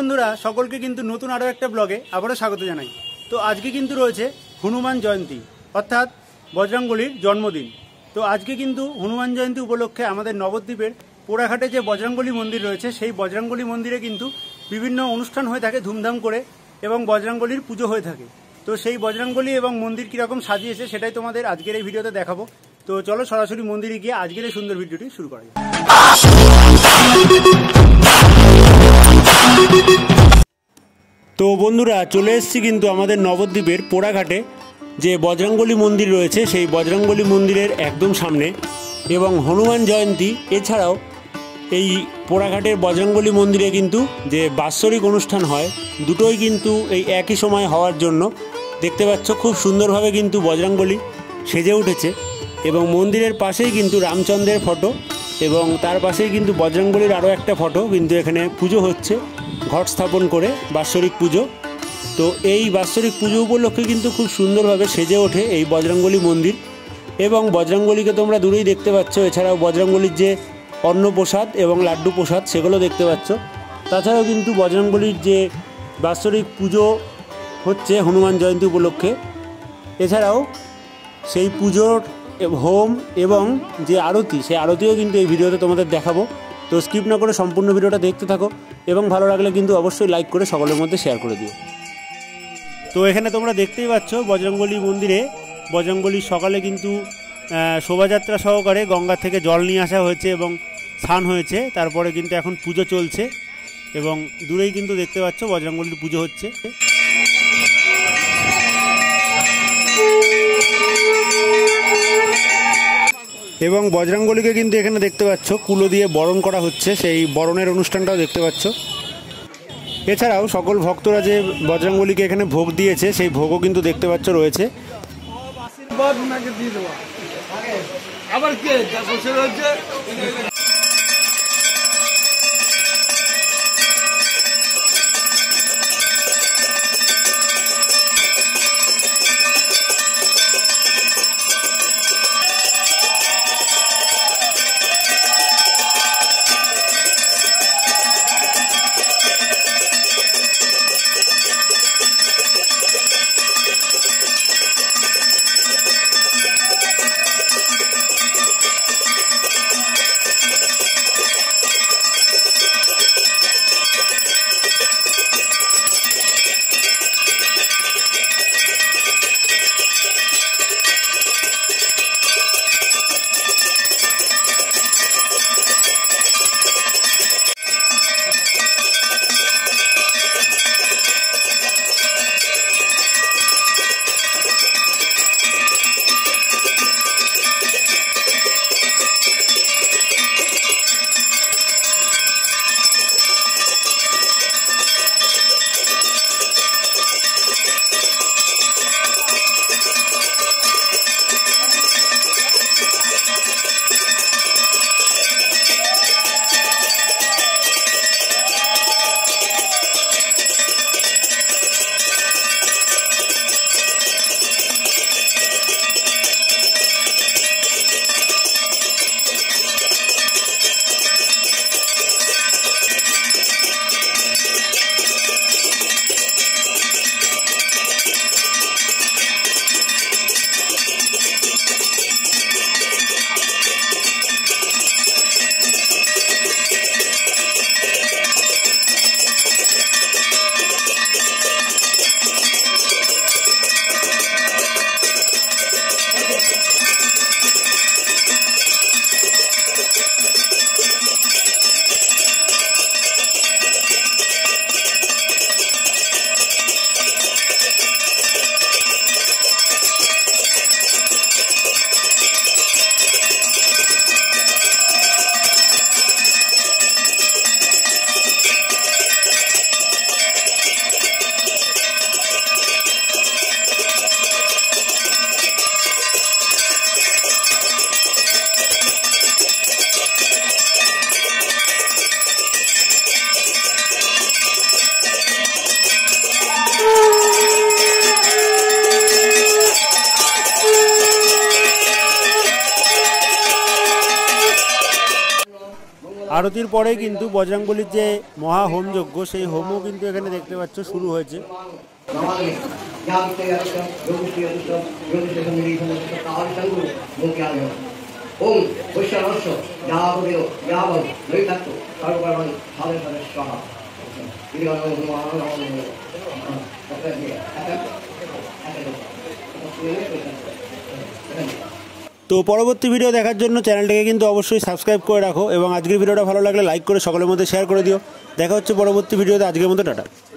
বন্ধুরা সকলকে কিন্তু নতুন আরও একটা ব্লগে আবারও স্বাগত জানাই। তো আজকে কিন্তু রয়েছে হনুমান জয়ন্তী অর্থাৎ বজরংবলীর জন্মদিন। তো আজকে কিন্তু হনুমান জয়ন্তী উপলক্ষে আমাদের নবদ্বীপের পোড়াঘাটে যে বজরংবলী মন্দির রয়েছে সেই বজরংবলী মন্দিরে কিন্তু বিভিন্ন অনুষ্ঠান হয়ে থাকে ধুমধাম করে এবং বজরংবলীর পুজো হয়ে থাকে। তো সেই বজরংবলী এবং মন্দির কীরকম সাজিয়েছে সেটাই তোমাদের আজকের এই ভিডিওতে দেখাবো। তো চলো সরাসরি মন্দিরে গিয়ে আজকের এই সুন্দর ভিডিওটি শুরু করা যায়। তো বন্ধুরা চলে এসেছি কিন্তু আমাদের নবদ্বীপের পোড়াঘাটে যে বজরংবলী মন্দির রয়েছে সেই বজরংবলী মন্দিরের একদম সামনে এবং হনুমান জয়ন্তী এছাড়াও এই পোড়াঘাটের বজরংবলী মন্দিরে কিন্তু যে বাৎসরিক অনুষ্ঠান হয় দুটোই কিন্তু এই একই সময় হওয়ার জন্য দেখতে পাচ্ছ খুব সুন্দরভাবে কিন্তু বজরংবলী সেজে উঠেছে এবং মন্দিরের পাশেই কিন্তু রামচন্দ্রের ফটো এবং তার পাশেই কিন্তু বজরংবলীর আরও একটা ফটো কিন্তু এখানে পুজো হচ্ছে ঘট স্থাপন করে বাৎসরিক পুজো। তো এই বাৎসরিক পুজো উপলক্ষে কিন্তু খুব সুন্দরভাবে সেজে ওঠে এই বজরংবলী মন্দির এবং বজরংবলীকে তোমরা দূরেই দেখতে পাচ্ছ। এছাড়াও বজরংবলীর যে অন্নপ্রসাদ এবং লাড্ডু প্রসাদ সেগুলো দেখতে পাচ্ছ। তাছাড়াও কিন্তু বজরংবলীর যে বাৎসরিক পুজো হচ্ছে হনুমান জয়ন্তী উপলক্ষে, এছাড়াও সেই পুজোর হোম এবং যে আরতি সেই আরতিও কিন্তু এই ভিডিওতে তোমাদের দেখাবো। তো স্কিপ না করে সম্পূর্ণ ভিডিওটা দেখতে থাকো এবং ভালো লাগলে কিন্তু অবশ্যই লাইক করে সকলের মধ্যে শেয়ার করে দিও। তো এখানে তোমরা দেখতেই পাচ্ছ বজরংবলী মন্দিরে বজরংবলীর সকালে কিন্তু শোভাযাত্রা সহকারে গঙ্গা থেকে জল নিয়ে আসা হয়েছে এবং স্নান হয়েছে, তারপরে কিন্তু এখন পুজো চলছে এবং দূরেই কিন্তু দেখতে পাচ্ছ বজরংবলীর পুজো হচ্ছে। এবং বজরংবলীকে কিন্তু এখানে দেখতে পাচ্ছ কুলো দিয়ে বরণ করা হচ্ছে, সেই বরণের অনুষ্ঠানটাও দেখতে পাচ্ছ। এছাড়াও সকল ভক্তরা যে বজরংবলীকে এখানে ভোগ দিয়েছে সেই ভোগও কিন্তু দেখতে পাচ্ছ রয়েছে। আরতির পরে কিন্তু বজরংবলীর যে মহা হোমযজ্ঞ সেই হোমও কিন্তু এখানে দেখতে পাচ্ছ শুরু হয়েছে। তো পরবর্তী ভিডিও দেখার জন্য চ্যানেলটাকে কিন্তু অবশ্যই সাবস্ক্রাইব করে রাখো এবং আজকের ভিডিওটা ভালো লাগলে লাইক করে সকলের মধ্যে শেয়ার করে দিও। দেখা হচ্ছে পরবর্তী ভিডিওতে, আজকের মতো টাটা।